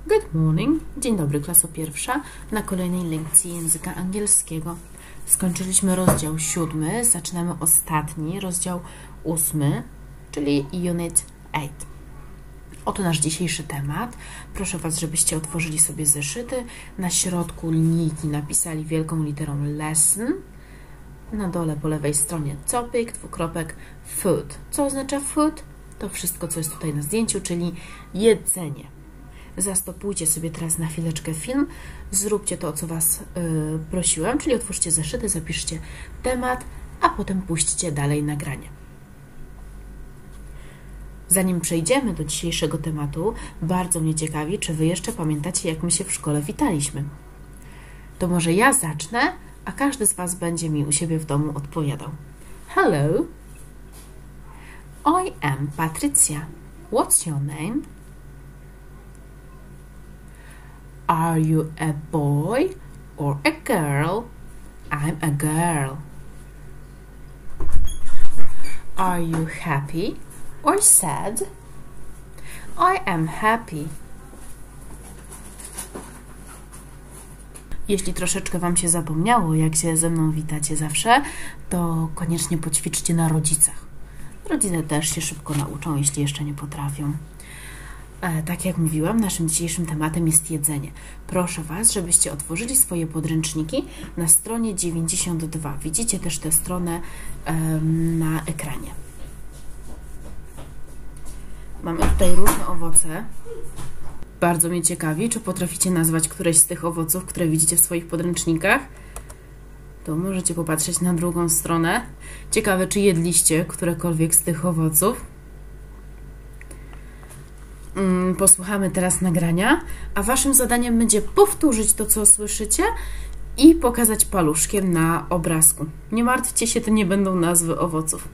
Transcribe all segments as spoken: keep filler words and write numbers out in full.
Good morning, dzień dobry, klaso pierwsza, na kolejnej lekcji języka angielskiego. Skończyliśmy rozdział siódmy, zaczynamy ostatni, rozdział ósmy, czyli Unit osiem. Oto nasz dzisiejszy temat. Proszę Was, żebyście otworzyli sobie zeszyty. Na środku linijki napisali wielką literą lesson. Na dole po lewej stronie topic, dwukropek, food. Co oznacza food? To wszystko, co jest tutaj na zdjęciu, czyli jedzenie. Zastopujcie sobie teraz na chwileczkę film, zróbcie to, o co Was yy, prosiłam, czyli otwórzcie zeszyty, zapiszcie temat, a potem puśćcie dalej nagranie. Zanim przejdziemy do dzisiejszego tematu, bardzo mnie ciekawi, czy Wy jeszcze pamiętacie, jak my się w szkole witaliśmy. To może ja zacznę, a każdy z Was będzie mi u siebie w domu odpowiadał. Hello, I am Patricia. What's your name? Are you a boy or a girl? I'm a girl. Are you happy or sad? I am happy. Jeśli troszeczkę Wam się zapomniało, jak się ze mną witacie zawsze, to koniecznie poćwiczcie na rodzicach. Rodzice też się szybko nauczą, jeśli jeszcze nie potrafią. E, tak jak mówiłam, naszym dzisiejszym tematem jest jedzenie. Proszę Was, żebyście otworzyli swoje podręczniki na stronie dziewięćdziesiąt dwa. Widzicie też tę stronę e, na ekranie. Mamy tutaj różne owoce. Bardzo mnie ciekawi, czy potraficie nazwać któreś z tych owoców, które widzicie w swoich podręcznikach. To możecie popatrzeć na drugą stronę. Ciekawe, czy jedliście którekolwiek z tych owoców. Posłuchamy teraz nagrania, a Waszym zadaniem będzie powtórzyć to, co słyszycie i pokazać paluszkiem na obrazku. Nie martwcie się, to nie będą nazwy owoców.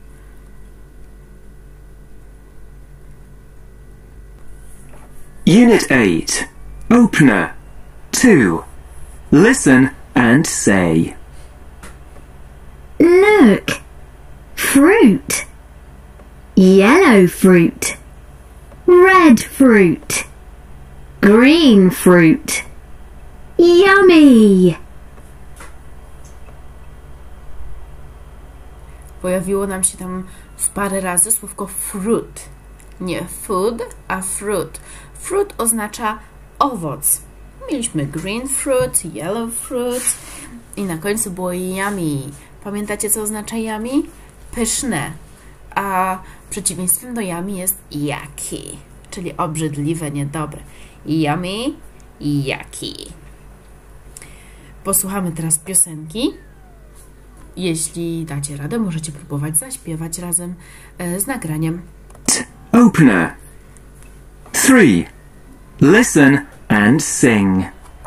Unit eight. Opener. two. Listen and say. Look! Fruit! Yellow fruit! Red fruit! Green fruit! Yummy! Pojawiło nam się tam w parę razy słówko fruit. Nie food, a fruit. Fruit oznacza owoc. Mieliśmy green fruit, yellow fruit i na końcu było yummy. Pamiętacie, co oznacza yummy? Pyszne. A przeciwieństwem do yummy jest yucky, czyli obrzydliwe, niedobre. Yummy, yucky. Posłuchamy teraz piosenki. Jeśli dacie radę, możecie próbować zaśpiewać razem z nagraniem. Opener. three. Listen and sing.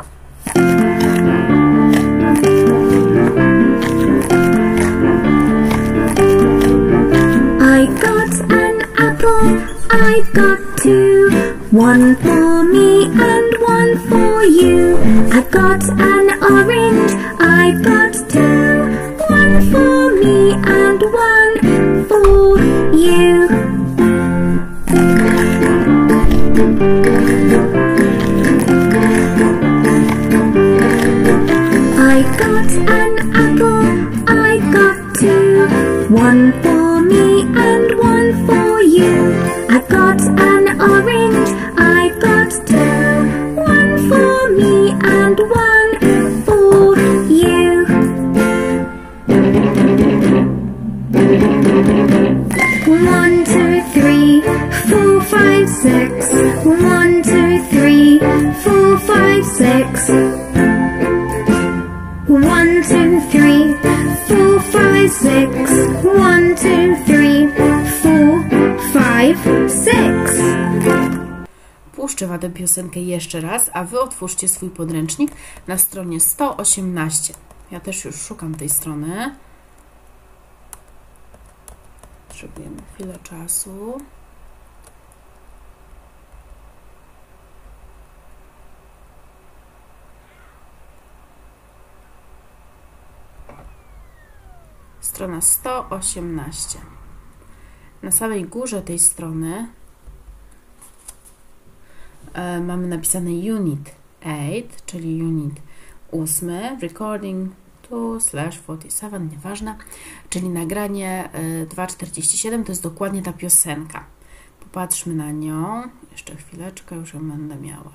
I got an apple, I've got two. One for me and one for you. I've got an orange, I've got two. One for me and one for you. I got an apple, I've got two. One for me and one for you. I've got an orange, I've got two. One for me and one for you. One, two, three, four, five, six. One, two, three, four, five, six. One, two, three, four, five, six. One, two, three, four, five, six. Puszczę Wam tę piosenkę jeszcze raz, a Wy otwórzcie swój podręcznik na stronie sto osiemnaście. Ja też już szukam tej strony. Potrzebujemy chwilę czasu. Strona sto osiemnaście. Na samej górze tej strony e, mamy napisane Unit osiem, czyli Unit osiem, Recording two slash forty seven, nieważne, czyli nagranie e, dwa czterdzieści siedem, to jest dokładnie ta piosenka. Popatrzmy na nią. Jeszcze chwileczkę, już ją będę miała.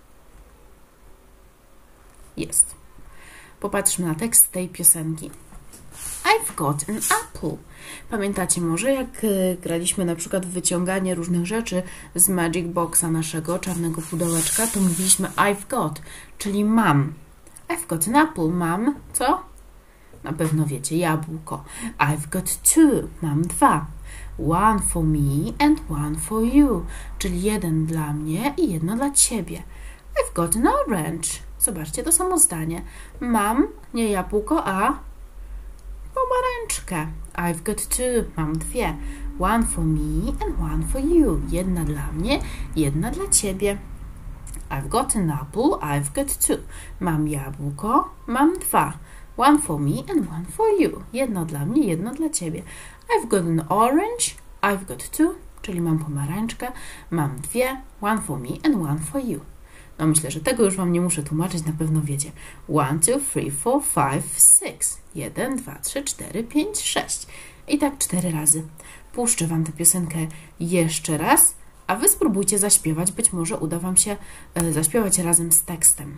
Jest. Popatrzmy na tekst tej piosenki. I've got an apple. Pamiętacie może, jak y, graliśmy na przykład w wyciąganie różnych rzeczy z Magic Boxa naszego czarnego pudełeczka, to mówiliśmy I've got, czyli mam. I've got an apple. Mam co? Na pewno wiecie, jabłko. I've got two. Mam dwa. One for me and one for you, czyli jeden dla mnie i jedno dla ciebie. I've got an orange. Zobaczcie to samo zdanie. Mam nie jabłko, a pomarańczkę. I've got two. Mam dwie. One for me and one for you. Jedna dla mnie, jedna dla ciebie. I've got an apple. I've got two. Mam jabłko, mam dwa. One for me and one for you. Jedno dla mnie, jedno dla ciebie. I've got an orange. I've got two. Czyli mam pomarańczkę, mam dwie. One for me and one for you. No myślę, że tego już Wam nie muszę tłumaczyć, na pewno wiecie. One, two, three, four, five, six. Jeden, dwa, trzy, cztery, pięć, sześć. I tak cztery razy. Puszczę Wam tę piosenkę jeszcze raz, a Wy spróbujcie zaśpiewać. Być może uda Wam się e, zaśpiewać razem z tekstem.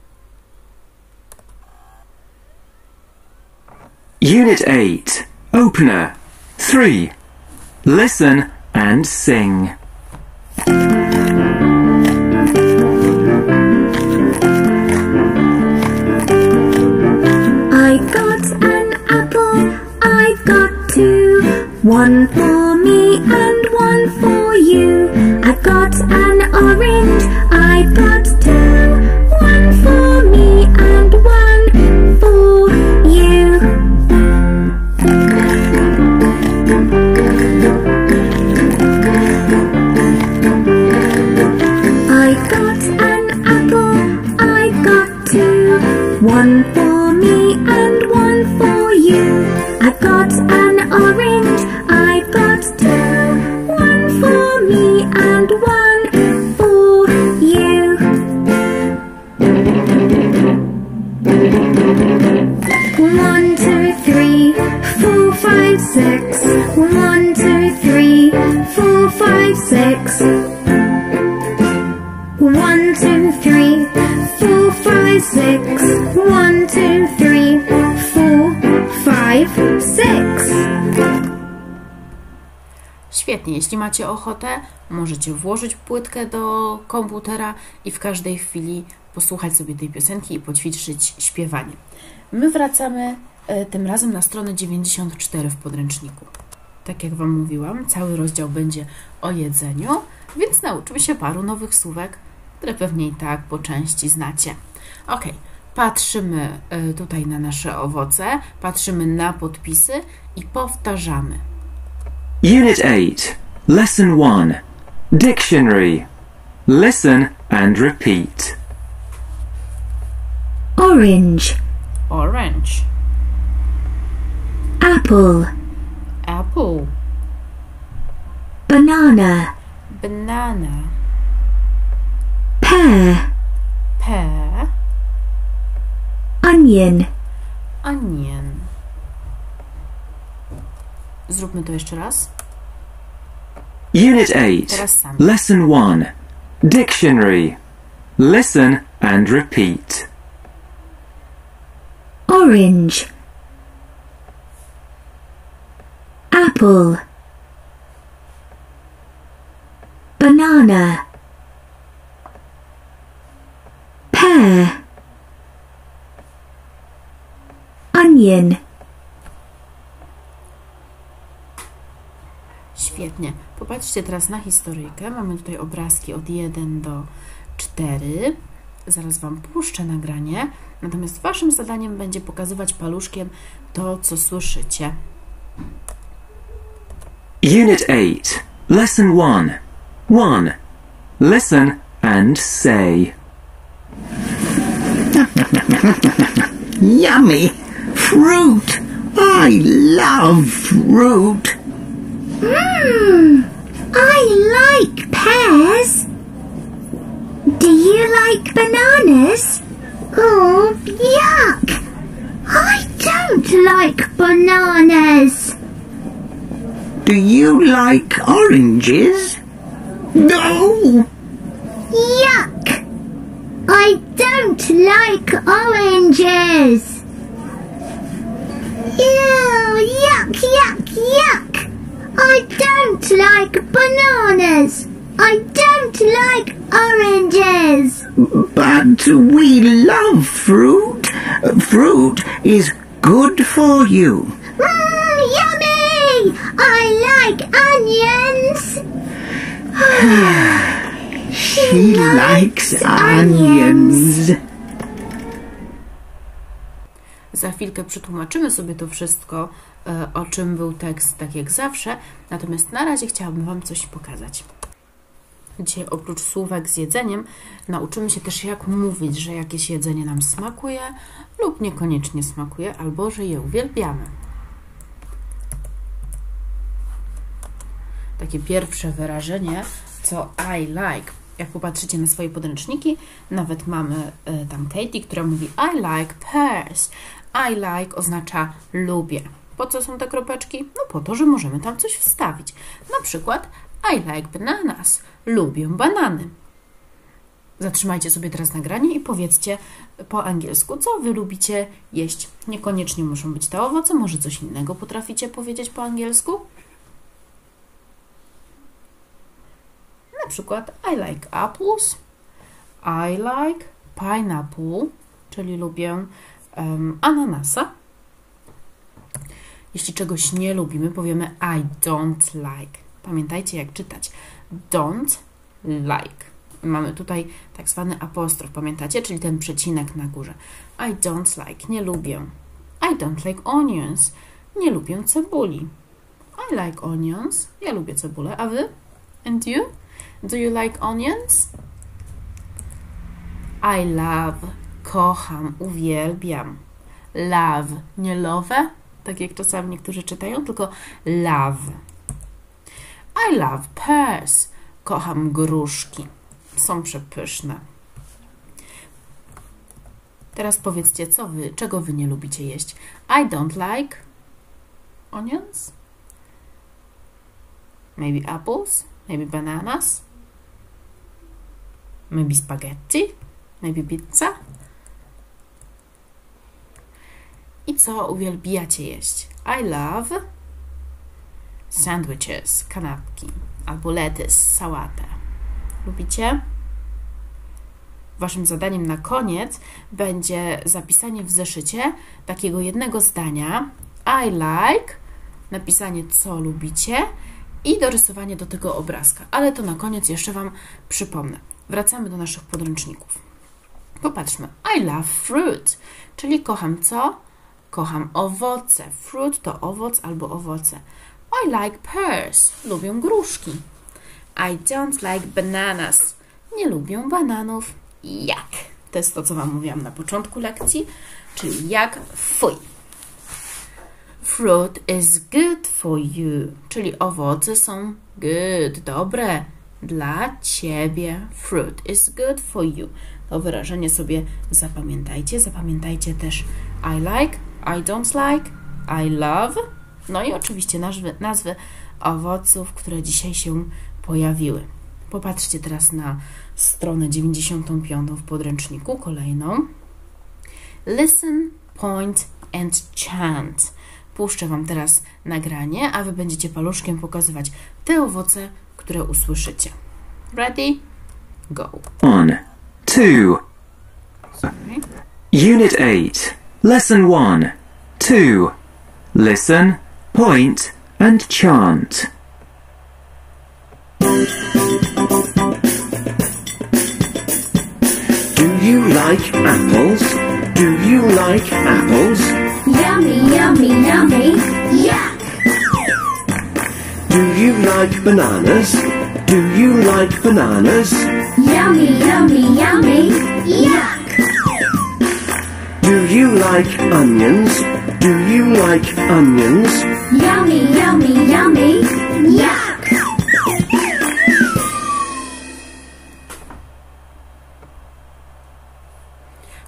Unit eight. Opener. three. Listen and sing. I got an apple, I got two. One for me and one for you. I've got an orange, I've got two. One for me and one for you. I got an apple, I got two. One for me and one for you. I've got an orange, I've got two. One for me and one for you. One, two, three, four, five, six. One, two, three, four, five, six. One, two, three, four, five, six. One, two, three, four, five, six. Świetnie, jeśli macie ochotę, możecie włożyć płytkę do komputera i w każdej chwili posłuchać sobie tej piosenki i poćwiczyć śpiewanie. My wracamy e, tym razem na stronę dziewięćdziesiąt cztery w podręczniku. Tak jak Wam mówiłam, cały rozdział będzie o jedzeniu, więc nauczymy się paru nowych słówek, które pewnie i tak po części znacie. Ok, patrzymy y, tutaj na nasze owoce, patrzymy na podpisy i powtarzamy. Unit eight. Lesson one. Dictionary. Listen and repeat. Orange, Orange, apple, apple, banana, banana, pear, pear, onion, onion. Zróbmy to jeszcze raz. Unit eight. Teraz sami. Lesson one. Dictionary. Listen and repeat. orange, apple, banana, pear, onion. Świetnie. Popatrzcie teraz na historyjkę. Mamy tutaj obrazki od jeden do cztery. Zaraz Wam puszczę nagranie. Natomiast Waszym zadaniem będzie pokazywać paluszkiem to, co słyszycie. Unit eight. Lesson one. one. Listen and say. Yummy! Fruit! I love fruit! Mmm, I like pears. Do you like bananas? Oh, yuck! I don't like bananas. Do you like oranges? No! Yuck! I don't like oranges. Ew, yuck, yuck, yuck! I don't like bananas. I don't like oranges. But we love fruit. Fruit is good for you. Mmm, yummy! I like onions. She likes onions. Za chwilkę przetłumaczymy sobie to wszystko, o czym był tekst, tak jak zawsze. Natomiast na razie chciałabym Wam coś pokazać. Dzisiaj oprócz słówek z jedzeniem nauczymy się też, jak mówić, że jakieś jedzenie nam smakuje lub niekoniecznie smakuje, albo że je uwielbiamy. Takie pierwsze wyrażenie, co I like. Jak popatrzycie na swoje podręczniki, nawet mamy y, tam Katie, która mówi I like pears. I like oznacza lubię. Po co są te kropeczki? No po to, że możemy tam coś wstawić. Na przykład I like bananas. Lubię banany. Zatrzymajcie sobie teraz nagranie i powiedzcie po angielsku, co Wy lubicie jeść. Niekoniecznie muszą być te owoce, może coś innego potraficie powiedzieć po angielsku? Na przykład I like apples. I like pineapple, czyli lubię um, ananasa. Jeśli czegoś nie lubimy, powiemy I don't like. Pamiętajcie, jak czytać. Don't like. Mamy tutaj tak zwany apostrof, pamiętacie? Czyli ten przecinek na górze. I don't like. Nie lubię. I don't like onions. Nie lubię cebuli. I like onions. Ja lubię cebulę. A Wy? And you? Do you like onions? I love. Kocham. Uwielbiam. Love. Nie love, tak jak czasami niektórzy czytają, tylko love. I love pears. Kocham gruszki. Są przepyszne. Teraz powiedzcie, co wy, czego wy nie lubicie jeść. I don't like onions. Maybe apples. Maybe bananas. Maybe spaghetti. Maybe pizza. I co uwielbiacie jeść? I love sandwiches, kanapki, albo lettuce, sałatę. Lubicie? Waszym zadaniem na koniec będzie zapisanie w zeszycie takiego jednego zdania I like, napisanie co lubicie i dorysowanie do tego obrazka. Ale to na koniec jeszcze Wam przypomnę. Wracamy do naszych podręczników. Popatrzmy. I love fruit, czyli kocham co? Kocham owoce. Fruit to owoc albo owoce. I like pears. Lubię gruszki. I don't like bananas. Nie lubię bananów. Jak? To jest to, co Wam mówiłam na początku lekcji, czyli jak fuj. Fruit is good for you, czyli owoce są good, dobre dla Ciebie. Fruit is good for you. To wyrażenie sobie zapamiętajcie. Zapamiętajcie też I like, I don't like, I love. No i oczywiście nazwy, nazwy owoców, które dzisiaj się pojawiły. Popatrzcie teraz na stronę dziewięćdziesiątą piątą w podręczniku, kolejną. Listen, point and chant. Puszczę Wam teraz nagranie, a Wy będziecie paluszkiem pokazywać te owoce, które usłyszycie. Ready? Go. One, two. Sorry. Unit eight. Lesson one. Two. Listen, point, and chant. Do you like apples? Do you like apples? Yummy, yummy, yummy. Yuck! Do you like bananas? Do you like bananas? Yummy, yummy, yummy. Yuck! Do you like onions? Do you like onions? Yummy, yummy, yummy. Yuck!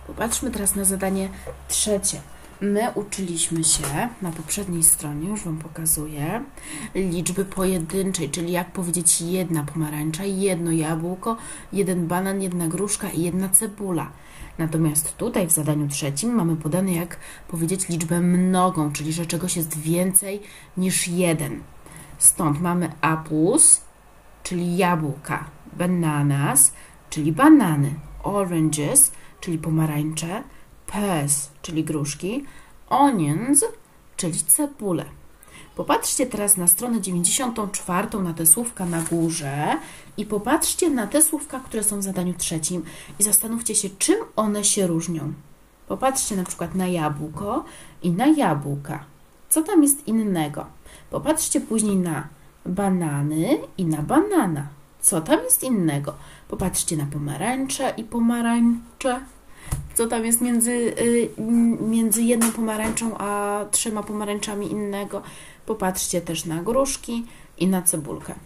Popatrzmy teraz na zadanie trzecie. My uczyliśmy się na poprzedniej stronie, już Wam pokazuję, liczby pojedynczej, czyli jak powiedzieć jedna pomarańcza, jedno jabłko, jeden banan, jedna gruszka i jedna cebula. Natomiast tutaj w zadaniu trzecim mamy podane, jak powiedzieć liczbę mnogą, czyli że czegoś jest więcej niż jeden. Stąd mamy apples, czyli jabłka, bananas, czyli banany, oranges, czyli pomarańcze, pears, czyli gruszki, onions, czyli cebule. Popatrzcie teraz na stronę dziewięćdziesiątą czwartą, na te słówka na górze i popatrzcie na te słówka, które są w zadaniu trzecim i zastanówcie się, czym one się różnią. Popatrzcie na przykład na jabłko i na jabłka. Co tam jest innego? Popatrzcie później na banany i na banana. Co tam jest innego? Popatrzcie na pomarańcze i pomarańcze. Co tam jest między, między jedną pomarańczą a trzema pomarańczami innego? Popatrzcie też na gruszki i na cebulkę.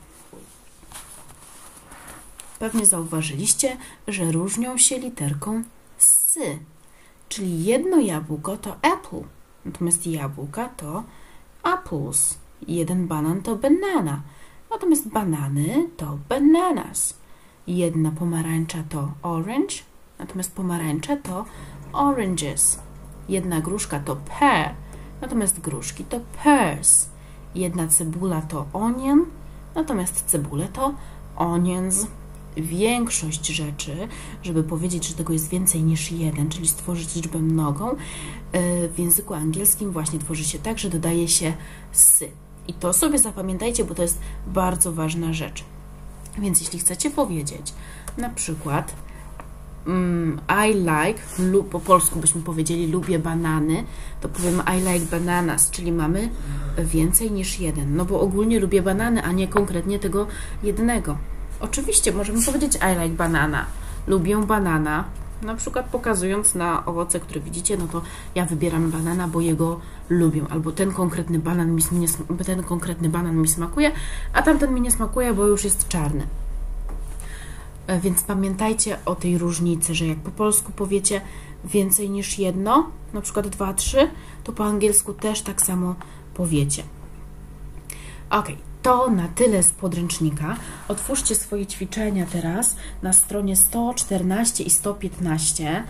Pewnie zauważyliście, że różnią się literką s, czyli jedno jabłko to apple, natomiast jabłka to apples, jeden banan to banana, natomiast banany to bananas, jedna pomarańcza to orange, natomiast pomarańcze to oranges, jedna gruszka to pear, natomiast gruszki to pears, jedna cebula to onion, natomiast cebule to onions. Większość rzeczy, żeby powiedzieć, że tego jest więcej niż jeden, czyli stworzyć liczbę mnogą, w języku angielskim właśnie tworzy się tak, że dodaje się sy. I to sobie zapamiętajcie, bo to jest bardzo ważna rzecz. Więc jeśli chcecie powiedzieć na przykład um, I like, lub po polsku byśmy powiedzieli lubię banany, to powiemy I like bananas, czyli mamy więcej niż jeden. No bo ogólnie lubię banany, a nie konkretnie tego jednego. Oczywiście możemy powiedzieć I like banana, lubię banana, na przykład pokazując na owoce, które widzicie, no to ja wybieram banana, bo jego lubię, albo ten konkretny banan mi, nie, ten konkretny banan mi smakuje, a tamten mi nie smakuje, bo już jest czarny. Więc pamiętajcie o tej różnicy, że jak po polsku powiecie więcej niż jedno, na przykład dwa, trzy, to po angielsku też tak samo powiecie. Ok. To na tyle z podręcznika. Otwórzcie swoje ćwiczenia teraz na stronie sto czternaście i sto piętnaście.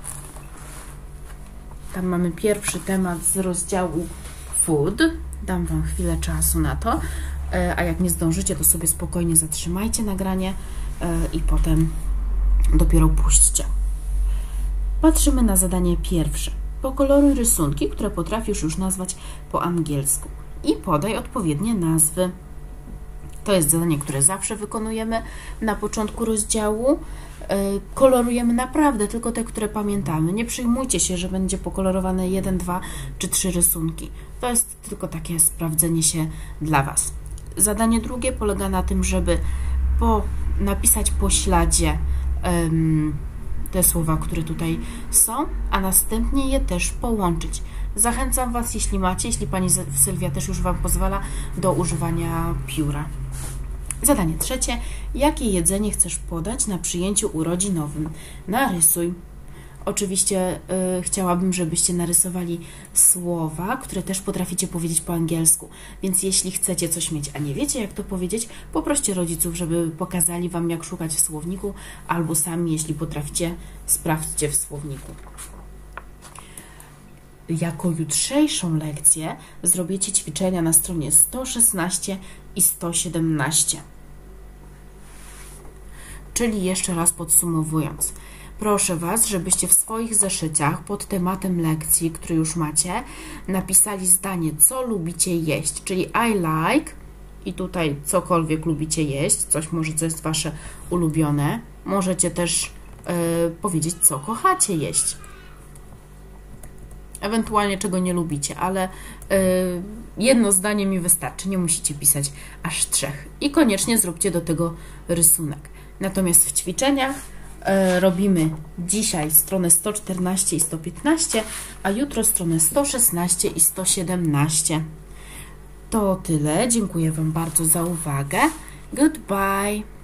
Tam mamy pierwszy temat z rozdziału Food. Dam Wam chwilę czasu na to, a jak nie zdążycie, to sobie spokojnie zatrzymajcie nagranie i potem dopiero puśćcie. Patrzymy na zadanie pierwsze. Pokoloruj rysunki, które potrafisz już nazwać po angielsku i podaj odpowiednie nazwy. To jest zadanie, które zawsze wykonujemy na początku rozdziału. Kolorujemy naprawdę tylko te, które pamiętamy. Nie przejmujcie się, że będzie pokolorowane jeden, dwa czy trzy rysunki. To jest tylko takie sprawdzenie się dla Was. Zadanie drugie polega na tym, żeby po, napisać po śladzie um, te słowa, które tutaj są, a następnie je też połączyć. Zachęcam Was, jeśli macie, jeśli Pani Sylwia też już Wam pozwala, do używania pióra. Zadanie trzecie. Jakie jedzenie chcesz podać na przyjęciu urodzinowym? Narysuj. Oczywiście yy, chciałabym, żebyście narysowali słowa, które też potraficie powiedzieć po angielsku. Więc jeśli chcecie coś mieć, a nie wiecie, jak to powiedzieć, poproście rodziców, żeby pokazali Wam, jak szukać w słowniku, albo sami, jeśli potraficie, sprawdźcie w słowniku. Jako jutrzejszą lekcję zrobicie ćwiczenia na stronie sto szesnaście i sto siedemnaście. Czyli jeszcze raz podsumowując, proszę Was, żebyście w swoich zeszyciach pod tematem lekcji, który już macie, napisali zdanie, co lubicie jeść, czyli I like i tutaj cokolwiek lubicie jeść, coś może, co jest Wasze ulubione. Możecie też yy, powiedzieć, co kochacie jeść. Ewentualnie czego nie lubicie, ale yy, jedno zdanie mi wystarczy, nie musicie pisać aż trzech. I koniecznie zróbcie do tego rysunek. Natomiast w ćwiczeniach yy, robimy dzisiaj stronę sto czternaście i sto piętnaście, a jutro stronę sto szesnaście i sto siedemnaście. To tyle. Dziękuję Wam bardzo za uwagę. Goodbye.